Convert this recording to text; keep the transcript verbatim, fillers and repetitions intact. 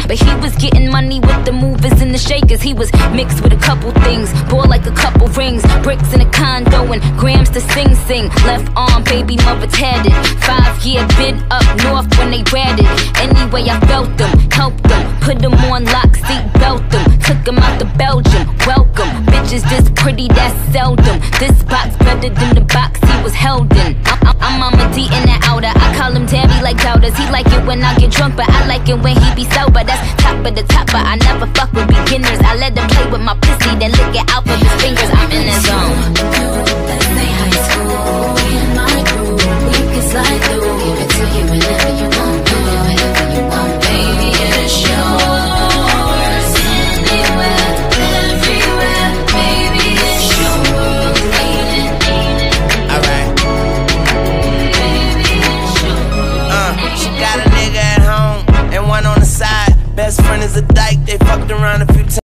But he was getting money with the movers and the shakers. He was mixed with a couple things, bought like a couple rings, bricks in a condo and grams to sing sing. Left arm, baby mother tatted. Five year bid up north when they ratted. Anyway, I felt them, helped them, put them on lock, seat belt them, took them out to Belgium. Welcome, bitches this pretty, that's seldom. This box better than the box he was held in. I'm, I'm Mama D in that outer. I call him Daddy like doubters. He like it when I get drunk, but I like it when he be sober. That's top of the top, but I never fuck with beginners. I let him play with my pussy, then lick it out with his fingers. I'm in his zone. Let's say high school, we in my group. We can slide through, give it to you whenever you want, do it whenever you want. Baby, it's yours, anywhere, everywhere. Baby, it's your world, ain't it, ain't it? Alright. Baby, it's your world. Uh, she got a nigga at home and one on the side. Best friend is a dyke, they fucked around a few times.